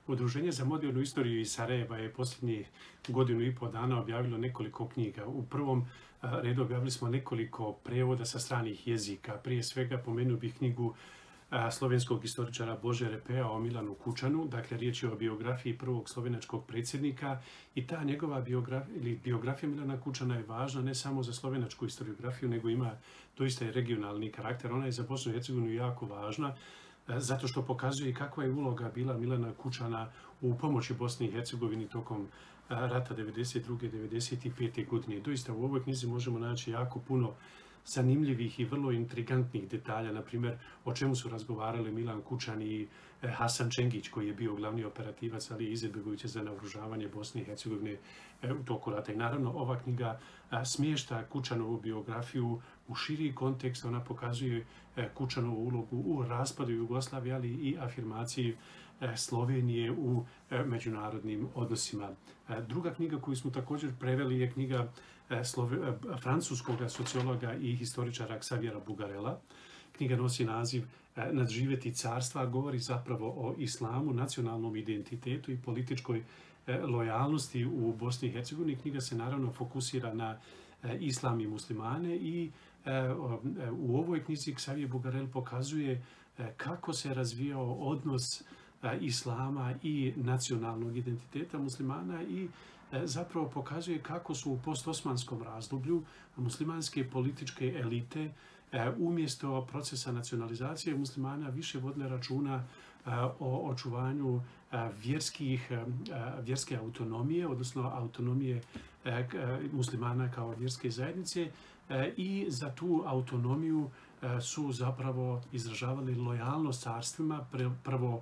Udruženje za modernu istoriju iz Sarajeva je posljednjih godinu i pol dana objavilo nekoliko knjiga. U prvom redu objavili smo nekoliko prevoda sa stranih jezika. Prije svega pomenuo bih knjigu slovenskog historičara Bože Repea o Milanu Kučanu. Dakle, riječ je o biografiji prvog slovenačkog predsjednika i ta njegova biografija Milana Kučana je važna ne samo za slovenačku historiografiju, nego ima doista i regionalni karakter. Ona je za Bosnu i Hercegovinu jako važna, zato što pokazuje kakva je uloga bila Milana Kučana u pomoći Bosni i Hercegovini tokom rata 1992. 1995. godine. Doista u ovoj knjizi možemo naći jako puno zanimljivih i vrlo intrigantnih detalja, na primjer o čemu su razgovarali Milan Kučan i Hasan Čengić, koji je bio glavni operativac Alije Izetbegovića za naoružavanje Bosne i Hercegovine u toku rata. I naravno ova knjiga smješta Kučanovu biografiju u širi kontekst. Ona pokazuje Kučanovu ulogu u raspadu Jugoslavije, ali i afirmaciji Slovenije u međunarodnim odnosima. Druga knjiga koju smo također preveli je knjiga francuskog sociologa i historičara Xaviera Bugarela. Knjiga nosi naziv Nadživjeti carstva, govori zapravo o islamu, nacionalnom identitetu i političkoj lojalnosti u Bosni i Hercegovini. Knjiga se naravno fokusira na islam i muslimane i u ovoj knjizi Xavier Bugarel pokazuje kako se razvijao odnos islama i nacionalnog identiteta muslimana i zapravo pokazuje kako su u postosmanskom razdoblju muslimanske političke elite umjesto procesa nacionalizacije muslimana više vodile računa o očuvanju vjerske autonomije, odnosno autonomije muslimana kao vjerske zajednice, i za tu autonomiju su zapravo izražavali lojalnost carstvima, prvo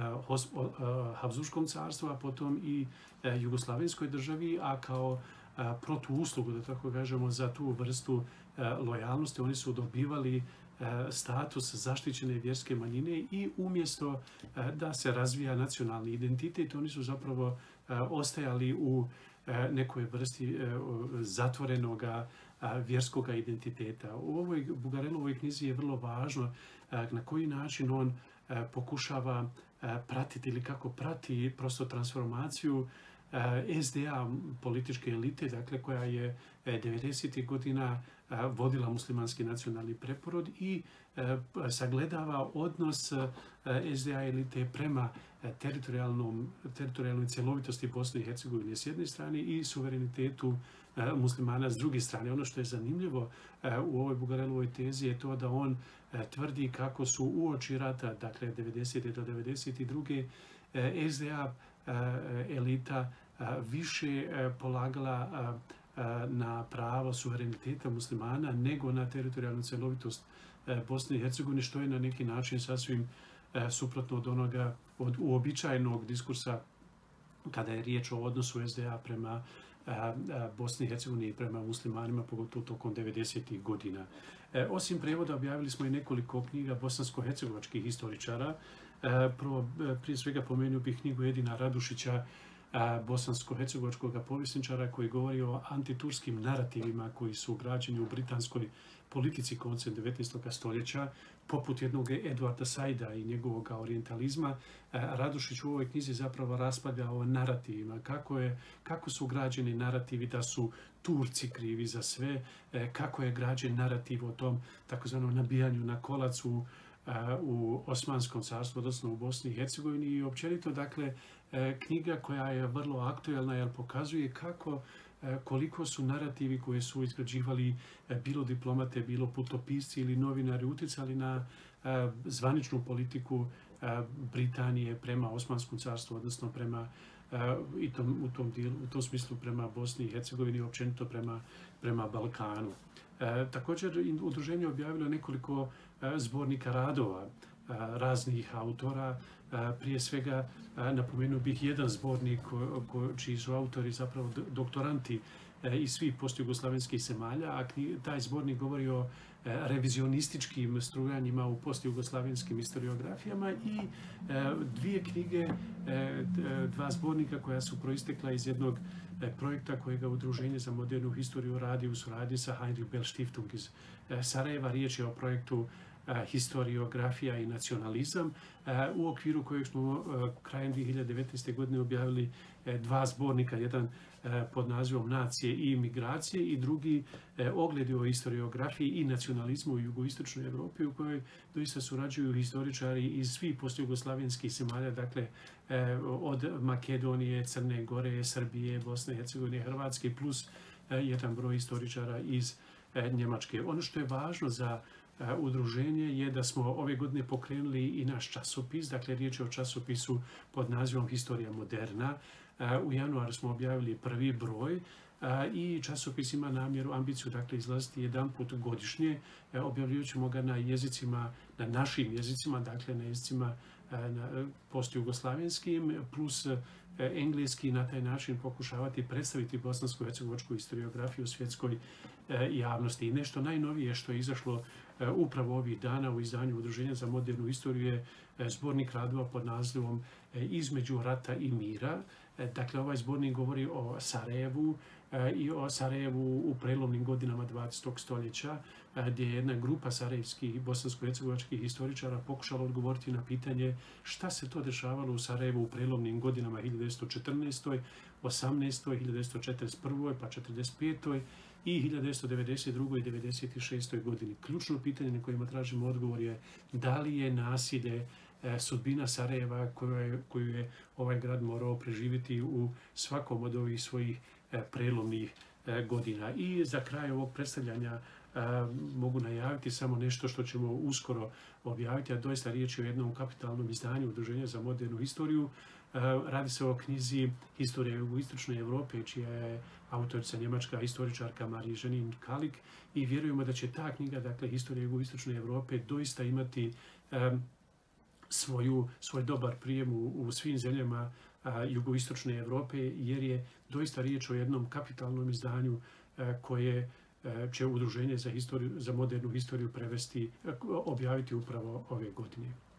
Habsburškom carstvu, a potom i Jugoslavenskoj državi, a kao protuuslugu, da tako kažemo, za tu vrstu lojalnosti oni su dobivali status zaštićene vjerske manjine i umjesto da se razvija nacionalni identitet, oni su zapravo ostajali u nekoj vrsti zatvorenog vjerskog identiteta. U ovoj Bugarelovoj knjizi je vrlo važno na koji način on pokušava pratiti ili kako prati prosto transformaciju SDA političke elite, dakle koja je 90. godina vodila muslimanski nacionalni preporod i sagledava odnos SDA elite prema teritorijalnoj cjelovitosti Bosne i Hercegovine s jedne strane i suverenitetu muslimana s druge strane. Ono što je zanimljivo u ovoj Bugarelovoj tezi je to da on tvrdi kako su uoči rata, dakle 90. do 92. SDA elita više polagala na pravo suvereniteta muslimana nego na teritorijalnu cjelovitost Bosne i Hercegovine, što je na neki način sasvim suprotno od onoga uobičajenog diskursa kada je riječ o odnosu SDA prema Bosni i Hercegovini i prema muslimanima, pogotovo tokom 90. godina. Osim prevoda objavili smo i nekoliko knjiga bosansko-hercegovačkih historičara. Prije svega pomenuo bih knjigu Edina Radušića, bosansko-hercegovačkog povjesničara, koji govori o antiturskim narativima koji su ugrađeni u britanskoj politici koncem 19. stoljeća, poput jednog Edwarda Saida i njegovog orijentalizma. Radušić u ovoj knjizi zapravo raspravlja o narativima, kako su građeni narativi da su Turci krivi za sve, kako je građen narativ o tom takozvanom nabijanju na kolac u Osmanskom carstvu, odnosno u Bosni i Hercegovini, i općenito, dakle, knjiga koja je vrlo aktuelna jer pokazuje koliko su narativi koje su izgrađivali bilo diplomate, bilo putopisci ili novinari utjecali na zvaničnu politiku Britanije prema Osmanskom carstvu, odnosno prema u tom smislu prema Bosni i Hercegovini i općenito prema Balkanu. Također, udruženje objavilo nekoliko zbornika radova raznih autora. Prije svega napomenuo bih jedan zbornik čiji su autori zapravo doktoranti iz svih postjugoslavenskih zemalja, a taj zbornik govori o revizionističkim strujanjima u postjugoslavenskim historiografijama i dvije knjige, dva zbornika koja su proistekla iz jednog projekta kojega Udruženje za modernu historiju radi u suradnji sa Heinrich Bell Stiftung iz Sarajeva. Riječ je o projektu historiografija i nacionalizam, u okviru kojeg smo krajem 2019. godine objavili dva zbornika, jedan pod nazivom Nacije i imigracije i drugi ogledi o historiografiji i nacionalizmu u jugoistočnoj Europi, u kojoj doista surađuju historičari iz svih postjugoslavenskih zemalja, dakle od Makedonije, Crne Gore, Srbije, Bosne i Hercegovine, Hrvatske, plus jedan broj historičara iz Njemačke. Ono što je važno za udruženje je da smo ove godine pokrenuli i naš časopis, dakle riječ je o časopisu pod nazivom Historija moderna. U januaru smo objavili prvi broj i časopis ima namjeru, ambiciju, dakle izlaziti jedan put godišnje. Objavljivati ćemo ga na jezicima, na našim jezicima, dakle na jezicima postjugoslavenskim, plus engleski, na taj način pokušavati predstaviti bosansko-hercegovačku historiografiju svjetskoj javnosti. I nešto najnovije što je izašlo upravo ovih dana u izdanju Udruženja za modernu istoriju je zbornik radova pod nazivom Između rata i mira. Dakle, ovaj zbornik govori o Sarajevu i o Sarajevu u prelomnim godinama 20. stoljeća, gdje je jedna grupa sarajevskih bosansko-hercegovačkih historičara pokušala odgovoriti na pitanje šta se to dešavalo u Sarajevu u prelomnim godinama 1914., 18., 1941., pa 1945. i 1992. i 1996. godini. Ključno pitanje na kojima tražimo odgovor je da li je nasilje sudbina Sarajeva koju je ovaj grad morao preživjeti u svakom od ovih svojih prelomnih godina. I za kraj ovog predstavljanja mogu najaviti samo nešto što ćemo uskoro objaviti, a doista riječ je o jednom kapitalnom izdanju Udruženja za modernu historiju. Radi se o knjizi Historija jugoistočne Europe, čija je autorica njemačka historičarka Marie Ženin Kalik, i vjerujemo da će ta knjiga, dakle Historija jugoistočne Europe, doista imati svoj dobar prijem u svim zemljama jugoistočne Europe, jer je doista riječ o jednom kapitalnom izdanju koje će Udruženje za modernu historiju objaviti upravo ove godine.